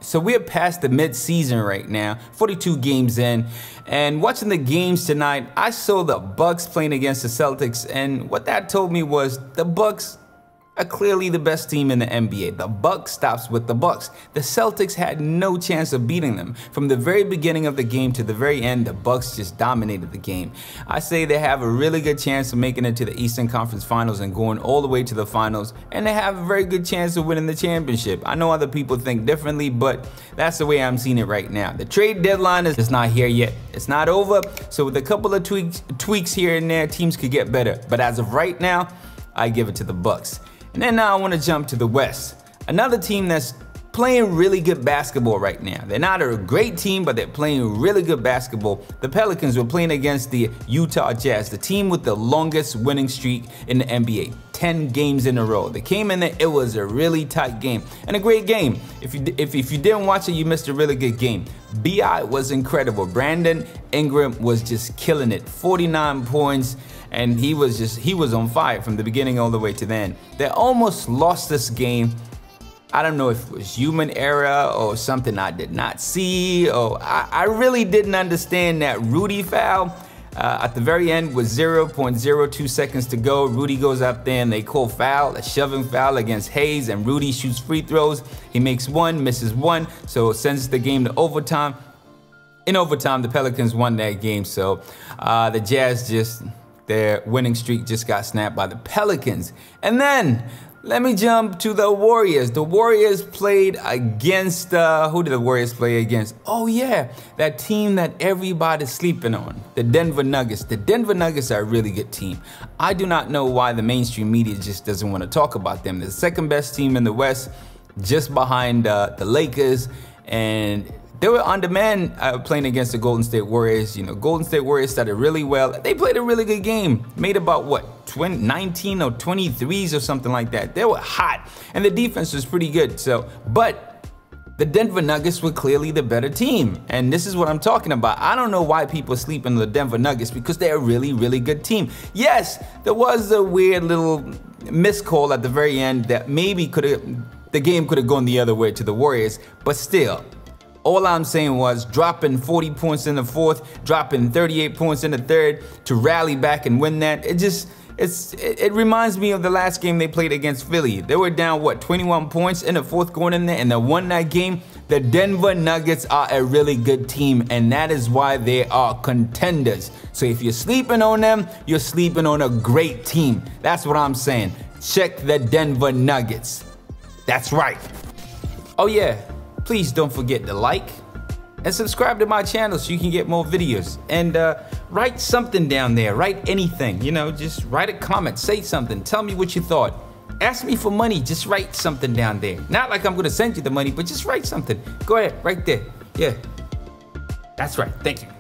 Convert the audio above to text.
So we're past the mid-season right now, 42 games in, and watching the games tonight, I saw the Bucks playing against the Celtics, and what that told me was the Bucks are clearly the best team in the NBA. The Bucks stops with the Bucks. The Celtics had no chance of beating them. From the very beginning of the game to the very end, the Bucks just dominated the game. I say they have a really good chance of making it to the Eastern Conference Finals and going all the way to the finals, and they have a very good chance of winning the championship. I know other people think differently, but that's the way I'm seeing it right now. The trade deadline is not here yet. It's not over, so with a couple of tweaks here and there, teams could get better. But as of right now, I give it to the Bucks. And then now I want to jump to the West. Another team that's playing really good basketball right now. They're not a great team, but they're playing really good basketball. The Pelicans were playing against the Utah Jazz, the team with the longest winning streak in the NBA. 10 games in a row. They came in there, it was a really tight game and a great game. If you didn't watch it, you missed a really good game. BI was incredible. Brandon Ingram was just killing it. 49 points. And he was on fire from the beginning all the way to the end. They almost lost this game. I don't know if it was human error or something I did not see, or I really didn't understand that Rudy foul at the very end with 0.02 seconds to go. Rudy goes up there and they call foul, a shoving foul against Hayes, and Rudy shoots free throws. He makes one, misses one, so it sends the game to overtime. In overtime, the Pelicans won that game, so the Jazz their winning streak just got snapped by the Pelicans. And then, let me jump to the Warriors. The Warriors played against, who did the Warriors play against? Oh yeah, that team that everybody's sleeping on, the Denver Nuggets. The Denver Nuggets are a really good team. I do not know why the mainstream media just doesn't want to talk about them. They're the second best team in the West, just behind the Lakers, and they were on demand playing against the Golden State Warriors. You know, Golden State Warriors started really well. They played a really good game. Made about, what, 19 or 23s or something like that. They were hot. And the defense was pretty good. So, but the Denver Nuggets were clearly the better team. And this is what I'm talking about. I don't know why people sleep on the Denver Nuggets, because they're a really, really good team. Yes, there was a weird little miscall at the very end that maybe the game could have gone the other way to the Warriors, but still. All I'm saying was dropping 40 points in the fourth, dropping 38 points in the third to rally back and win that. It reminds me of the last game they played against Philly. They were down, what, 21 points in the fourth going in there, and they won that game. The Denver Nuggets are a really good team, and that is why they are contenders. So if you're sleeping on them, you're sleeping on a great team. That's what I'm saying. Check the Denver Nuggets. That's right. Oh yeah. Please don't forget to like and subscribe to my channel so you can get more videos. And write something down there. Write anything. You know, just write a comment. Say something. Tell me what you thought. Ask me for money. Just write something down there. Not like I'm going to send you the money, but just write something. Go ahead. Right there. Yeah. That's right. Thank you.